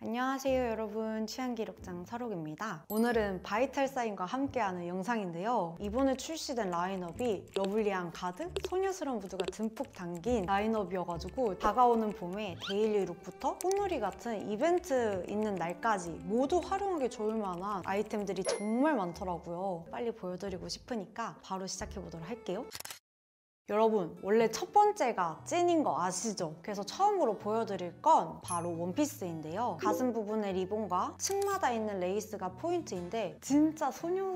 안녕하세요 여러분, 취향기록장 서록입니다. 오늘은 바이탈사인과 함께하는 영상인데요. 이번에 출시된 라인업이 러블리한 가득, 소녀스러운 무드가 듬뿍 담긴 라인업이어가지고 다가오는 봄에 데일리 룩부터 꽃놀이 같은 이벤트 있는 날까지 모두 활용하기 좋을 만한 아이템들이 정말 많더라고요. 빨리 보여드리고 싶으니까 바로 시작해보도록 할게요. 여러분, 원래 첫 번째가 찐인 거 아시죠? 그래서 처음으로 보여드릴 건 바로 원피스인데요. 가슴 부분의 리본과 층마다 있는 레이스가 포인트인데 진짜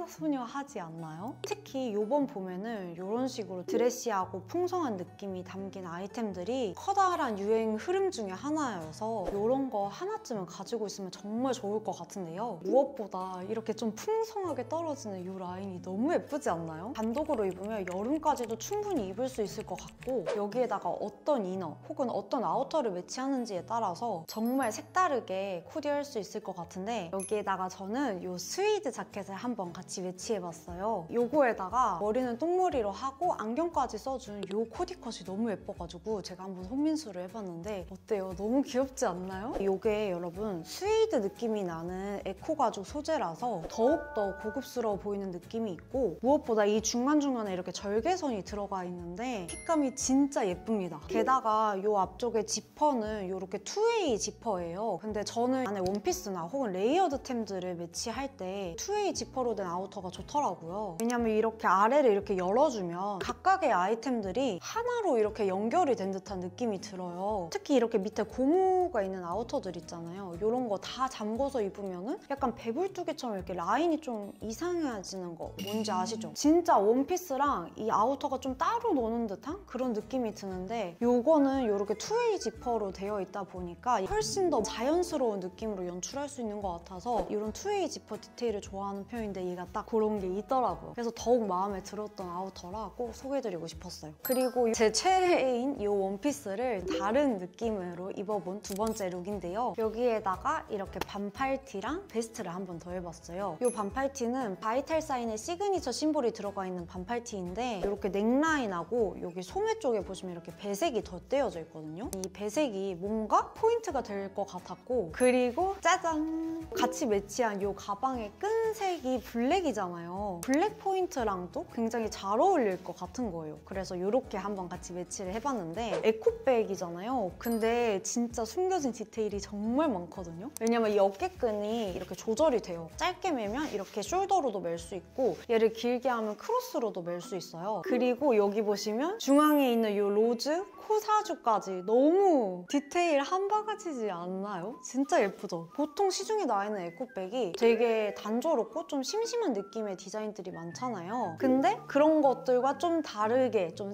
소녀하지 않나요? 특히 이번 봄에는 이런 식으로 드레시하고 풍성한 느낌이 담긴 아이템들이 커다란 유행 흐름 중에 하나여서 이런 거 하나쯤은 가지고 있으면 정말 좋을 것 같은데요. 무엇보다 이렇게 좀 풍성하게 떨어지는 이 라인이 너무 예쁘지 않나요? 단독으로 입으면 여름까지도 충분히 입을 수 있을 것 같고, 여기에다가 어떤 이너 혹은 어떤 아우터를 매치하는지에 따라서 정말 색다르게 코디할 수 있을 것 같은데, 여기에다가 저는 이 스웨이드 자켓을 한번 같이 매치해봤어요. 요거에다가 머리는 똥머리로 하고 안경까지 써준 이 코디컷이 너무 예뻐가지고 제가 한번 손민수를 해봤는데 어때요? 너무 귀엽지 않나요? 이게 여러분 스웨이드 느낌이 나는 에코 가죽 소재라서 더욱더 고급스러워 보이는 느낌이 있고, 무엇보다 이 중간중간에 이렇게 절개선이 들어가 있는데 핏감이 진짜 예쁩니다. 게다가 이 앞쪽에 지퍼는 이렇게 투웨이 지퍼예요. 근데 저는 안에 원피스나 혹은 레이어드템들을 매치할 때 투웨이 지퍼로 된 아우터가 좋더라고요. 왜냐면 이렇게 아래를 이렇게 열어주면 각각의 아이템들이 하나로 이렇게 연결이 된 듯한 느낌이 들어요. 특히 이렇게 밑에 고무가 있는 아우터들 있잖아요. 이런 거 다 잠궈서 입으면은 약간 배불뚝이처럼 이렇게 라인이 좀 이상해지는 거 뭔지 아시죠? 진짜 원피스랑 이 아우터가 좀 따로 노는 듯한 그런 느낌이 드는데, 요거는 이렇게 투웨이 지퍼로 되어 있다 보니까 훨씬 더 자연스러운 느낌으로 연출할 수 있는 것 같아서 이런 투웨이 지퍼 디테일을 좋아하는 편인데 얘가 딱 그런 게 있더라고요. 그래서 더욱 마음에 들었던 아우터라 꼭 소개해드리고 싶었어요. 그리고 제 최애인 이 원피스를 다른 느낌으로 입어본 두 번째 룩인데요. 여기에다가 이렇게 반팔티랑 베스트를 한 번 더 해봤어요. 이 반팔티는 바이탈사인의 시그니처 심볼이 들어가 있는 반팔티인데, 이렇게 넥라인하고 여기 소매 쪽에 보시면 이렇게 배색이 덧대어져 있거든요. 이 배색이 뭔가 포인트가 될 것 같았고, 그리고 짜잔! 같이 매치한 이 가방의 끈색이 블랙이잖아요. 블랙 포인트랑도 굉장히 잘 어울릴 것 같은 거예요. 그래서 이렇게 한번 같이 매치를 해봤는데, 에코백이잖아요. 근데 진짜 숨겨진 디테일이 정말 많거든요. 왜냐면 이 어깨끈이 이렇게 조절이 돼요. 짧게 매면 이렇게 숄더로도 멜 수 있고, 얘를 길게 하면 크로스로도 멜 수 있어요. 그리고 여기 보시면 중앙에 있는 이 로즈, 코사주까지 너무 디테일 한 바가지지 않나요? 진짜 예쁘죠? 보통 시중에 나와 있는 에코백이 되게 단조롭고 좀 심심한 느낌의 디자인들이 많잖아요. 근데 그런 것들과 좀 다르게 좀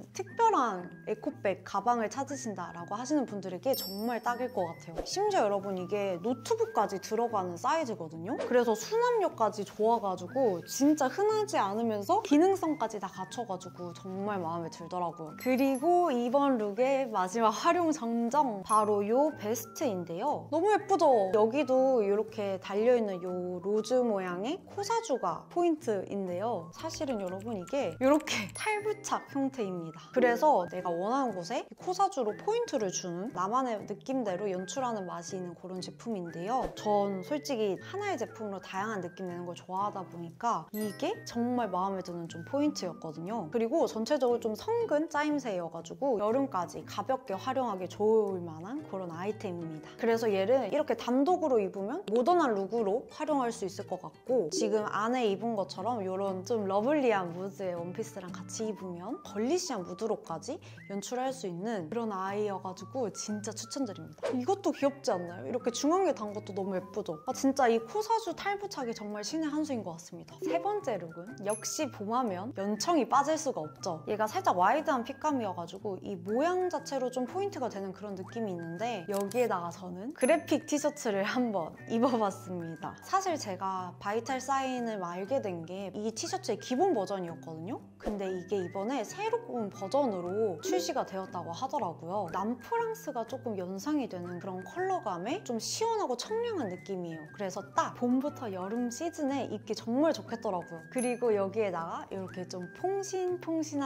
특별한 에코백 가방을 찾으신다라고 하시는 분들에게 정말 딱일 것 같아요. 심지어 여러분 이게 노트북까지 들어가는 사이즈거든요. 그래서 수납력까지 좋아가지고 진짜 흔하지 않으면서 기능성까지 다 갖춰가지고 정말 마음에 들더라고요. 그리고 이번 룩의 마지막 활용 정정, 바로 이 베스트인데요. 너무 예쁘죠? 여기도 이렇게 달려있는 이 로즈 모양의 코사주가 포인트인데요. 사실은 여러분 이게 이렇게 탈부착 형태입니다. 그래서 내가 원하는 곳에 코사주로 포인트를 주는 나만의 느낌대로 연출하는 맛이 있는 그런 제품인데요. 전 솔직히 하나의 제품으로 다양한 느낌 내는 걸 좋아하다 보니까 이게 정말 마음에 드는 좀 포인트였거든요. 그리고 전체적으로 좀 성근 짜임새여가지고 여름까지 가볍게 활용하기 좋을 만한 그런 아이템입니다. 그래서 얘를 이렇게 단독으로 입으면 모던한 룩으로 활용할 수 있을 것 같고, 지금 안에 입은 것처럼 이런 좀 러블리한 무드의 원피스랑 같이 입으면 걸리시한 무드로까지 연출할 수 있는 그런 아이여가지고 진짜 추천드립니다. 이것도 귀엽지 않나요? 이렇게 중앙에 단 것도 너무 예쁘죠? 진짜 이 코사주 탈부착이 정말 신의 한 수인 것 같습니다. 세 번째 룩은 역시 봄하면 연청이 빠질 수가 없죠. 얘가 살짝 와이드한 핏감이어가지고 이 모양 자체로 좀 포인트가 되는 그런 느낌이 있는데, 여기에다가 저는 그래픽 티셔츠를 한번 입어봤습니다. 사실 제가 바이탈사인을 알게 된 게 이 티셔츠의 기본 버전이었거든요. 근데 이게 이번에 새로운 버전으로 출시가 되었다고 하더라고요. 남프랑스가 조금 연상이 되는 그런 컬러감에 좀 시원하고 청량한 느낌이에요. 그래서 딱 봄부터 여름 시즌에 입기 정말 좋겠더라고요. 그리고 여기에다가 이렇게 좀 퐁신퐁신한 질감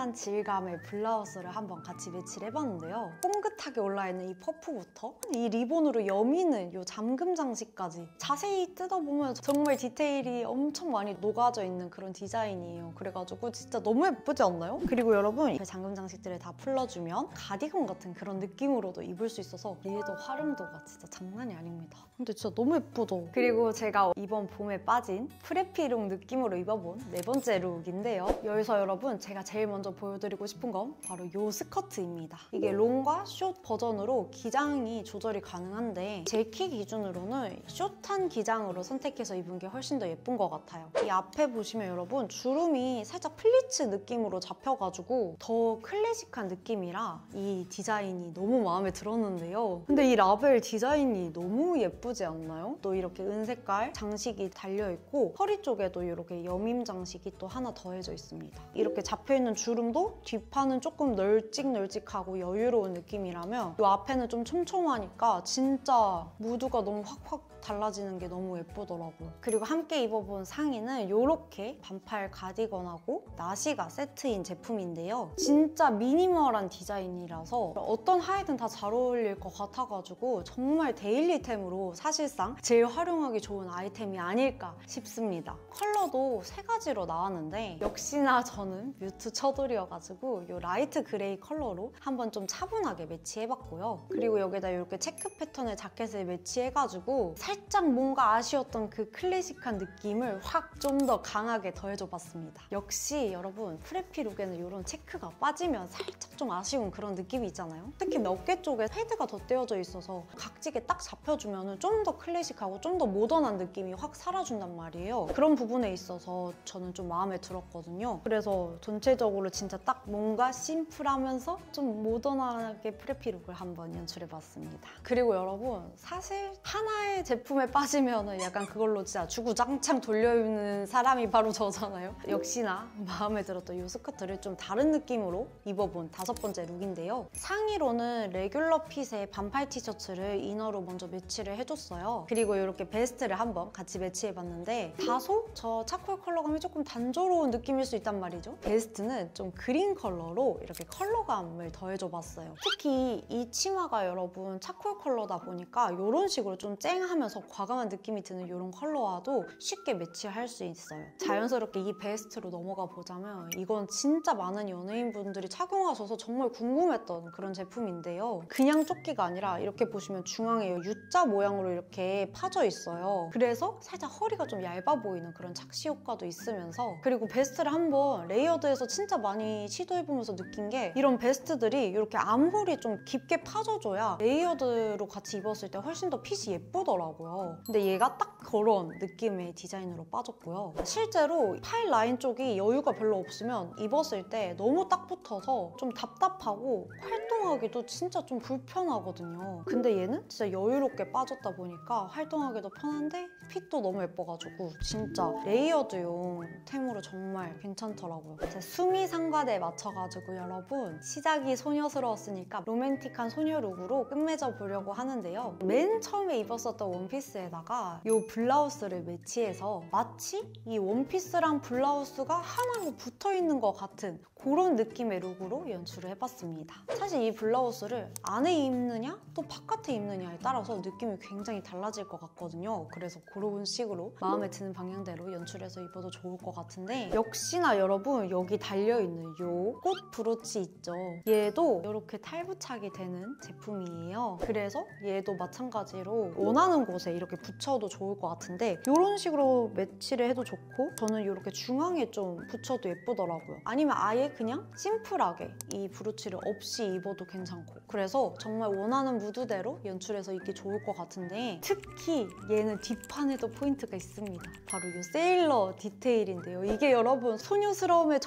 질감의 블라우스를 한번 같이 매치를 해봤는데요. 뽕긋하게 올라있는 이 퍼프부터 이 리본으로 여미는 이 잠금 장식까지 자세히 뜯어보면 정말 디테일이 엄청 많이 녹아져 있는 그런 디자인이에요. 그래가지고 진짜 너무 예쁘지 않나요? 그리고 여러분 이 잠금 장식들을 다 풀러주면 가디건 같은 그런 느낌으로도 입을 수 있어서 얘도 활용도가 진짜 장난이 아닙니다. 근데 진짜 너무 예쁘죠? 그리고 제가 이번 봄에 빠진 프레피룩 느낌으로 입어본 네 번째 룩인데요. 여기서 여러분 제가 제일 먼저 보여드리고 싶은 건 바로 이 스커트입니다. 이게 롱과 숏 버전으로 기장이 조절이 가능한데 제 키 기준으로는 숏한 기장으로 선택해서 입은 게 훨씬 더 예쁜 것 같아요. 이 앞에 보시면 여러분 주름이 살짝 플리츠 느낌으로 잡혀가지고 더 클래식한 느낌이라 이 디자인이 너무 마음에 들었는데요. 근데 이 라벨 디자인이 너무 예쁘지 않나요? 또 이렇게 은색깔 장식이 달려있고 허리 쪽에도 이렇게 여밈 장식이 또 하나 더해져 있습니다. 이렇게 잡혀있는 주름도 뒷판은 조금 널찍널찍하고 여유로운 느낌이라면 이 앞에는 좀 촘촘하니까 진짜 무드가 너무 확확 달라지는 게 너무 예쁘더라고요. 그리고 함께 입어본 상의는 이렇게 반팔 가디건하고 나시가 세트인 제품인데요. 진짜 미니멀한 디자인이라서 어떤 하의든 다 잘 어울릴 것 같아가지고 정말 데일리템으로 사실상 제일 활용하기 좋은 아이템이 아닐까 싶습니다. 컬러도 세 가지로 나왔는데 역시나 저는 뮤트 처돌이어가지고 이 라이트 그레이 컬러로 한번 좀 차분하게 매치해봤고요. 그리고 여기다 이렇게 체크 패턴의 자켓을 매치해가지고 살짝 뭔가 아쉬웠던 그 클래식한 느낌을 확 좀 더 강하게 더해줘봤습니다. 역시 여러분 프레피 룩에는 이런 체크가 빠지면 살짝 좀 아쉬운 그런 느낌이 있잖아요. 특히 어깨 쪽에 패드가 덧대어져 있어서 각지게 딱 잡혀주면 좀 더 클래식하고 좀 더 모던한 느낌이 확 살아준단 말이에요. 그런 부분에 있어서 저는 좀 마음에 들었거든요. 그래서 전체적으로 진짜 딱 뭔가 심플하면서 좀 모던하게 프레피 룩을 한번 연출해봤습니다. 그리고 여러분 사실 하나의 제품에 빠지면 약간 그걸로 진짜 주구장창 돌려입는 사람이 바로 저잖아요. 역시나 마음에 들었던 이 스커트를 좀 다른 느낌으로 입어본 다섯 번째 룩인데요. 상의로는 레귤러 핏의 반팔 티셔츠를 이너로 먼저 매치를 해줬어요. 그리고 이렇게 베스트를 한번 같이 매치해봤는데 다소 저 차콜 컬러감이 조금 단조로운 느낌일 수 있단 말이죠. 베스트는 좀 그린 컬러로 이렇게 컬러감을 더해줘봤어요. 특히 이 치마가 여러분 차콜 컬러다 보니까 이런 식으로 좀 쨍하면서 과감한 느낌이 드는 이런 컬러와도 쉽게 매치할 수 있어요. 자연스럽게 이 베스트로 넘어가 보자면 이건 진짜 많은 연예인분들이 착용하셔서 정말 궁금했던 그런 제품인데요. 그냥 조끼가 아니라 이렇게 보시면 중앙에 U자 모양으로 이렇게 파져 있어요. 그래서 살짝 허리가 좀 얇아 보이는 그런 착시 효과도 있으면서 그리고 베스트를 한번 레이어드해서 진짜 많이 시도해보면서 느낀 게 이런 베스트들이 이렇게 암홀이 좀 깊게 파져줘야 레이어드로 같이 입었을 때 훨씬 더 핏이 예쁘더라고요. 근데 얘가 딱 그런 느낌의 디자인으로 빠졌고요. 실제로 팔 라인 쪽이 여유가 별로 없으면 입었을 때 너무 딱 붙어서 좀 답답하고 활동하기도 진짜 좀 불편하거든요. 근데 얘는 진짜 여유롭게 빠졌다 보니까 활동하기도 편한데 핏도 너무 예뻐가지고 진짜 레이어드용 템으로 정말 괜찮더라고요. 제 수미 상과대에 맞춰가지고 여러분 시작이 소녀스러웠으니까 로맨틱한 소녀 룩으로 끝맺어 보려고 하는데요. 맨 처음에 입었었던 원피스에다가 이 블라우스를 매치해서 마치 이 원피스랑 블라우스가 하나로 붙어있는 것 같은 그런 느낌의 룩으로 연출을 해봤습니다. 사실 이 블라우스를 안에 입느냐 또 바깥에 입느냐에 따라서 느낌이 굉장히 달라질 것 같거든요. 그래서 그런 식으로 마음에 드는 방향대로 연출해서 입어도 좋을 것 같은데 역시나 여러분 여기 달려있는 이 꽃 브로치 있죠. 얘도 이렇게 탈부착이 되는 제품이에요. 그래서 얘도 마찬가지로 원하는 곳에 이렇게 붙여도 좋을 것 같은데 이런 식으로 매치를 해도 좋고 저는 이렇게 중앙에 좀 붙여도 예쁘더라고요. 아니면 아예 그냥 심플하게 이 브로치를 없이 입어도 괜찮고 그래서 정말 원하는 무드대로 연출해서 입기 좋을 것 같은데 특히 얘는 뒷판에도 포인트가 있습니다. 바로 이 세일러 디테일인데요. 이게 여러분 소녀스러움의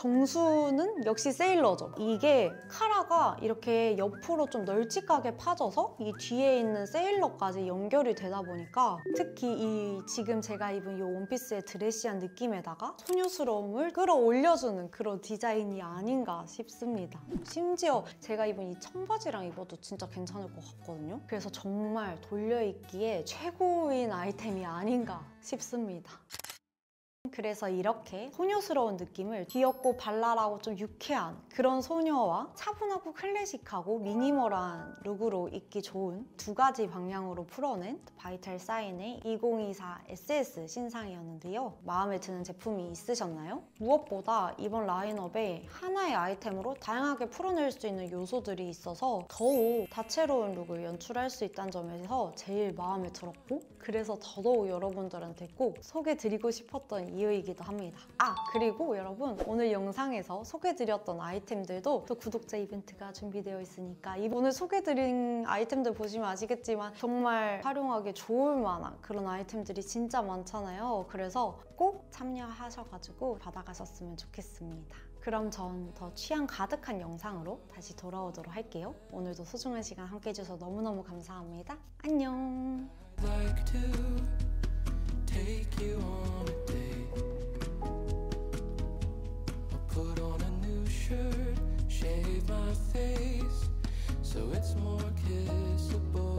정수는 역시 세일러죠. 이게 카라가 이렇게 옆으로 좀 널찍하게 파져서 이 뒤에 있는 세일러까지 연결이 되다 보니까 특히 이 지금 제가 입은 이 원피스의 드레시한 느낌에다가 소녀스러움을 끌어올려주는 그런 디자인이 아닌가 싶습니다. 심지어 제가 입은 이 청바지랑 입어도 진짜 괜찮을 것 같거든요. 그래서 정말 돌려입기에 최고인 아이템이 아닌가 싶습니다. 그래서 이렇게 소녀스러운 느낌을 귀엽고 발랄하고 좀 유쾌한 그런 소녀와 차분하고 클래식하고 미니멀한 룩으로 입기 좋은 두 가지 방향으로 풀어낸 바이탈 사인의 2024 SS 신상이었는데요. 마음에 드는 제품이 있으셨나요? 무엇보다 이번 라인업에 하나의 아이템으로 다양하게 풀어낼 수 있는 요소들이 있어서 더욱 다채로운 룩을 연출할 수 있다는 점에서 제일 마음에 들었고 그래서 더더욱 여러분들한테 꼭 소개드리고 싶었던 이유이기도 합니다. 그리고 여러분 오늘 영상에서 소개드렸던 아이템들도 또 구독자 이벤트가 준비되어 있으니까 오늘 소개드린 아이템들 보시면 아시겠지만 정말 활용하기 좋을 만한 그런 아이템들이 진짜 많잖아요. 그래서 꼭 참여하셔가지고 받아가셨으면 좋겠습니다. 그럼 전 더 취향 가득한 영상으로 다시 돌아오도록 할게요. 오늘도 소중한 시간 함께 해주셔서 너무너무 감사합니다. 안녕. Like to take you on a date. I'll put on a new shirt, shave my face, so it's more kissable.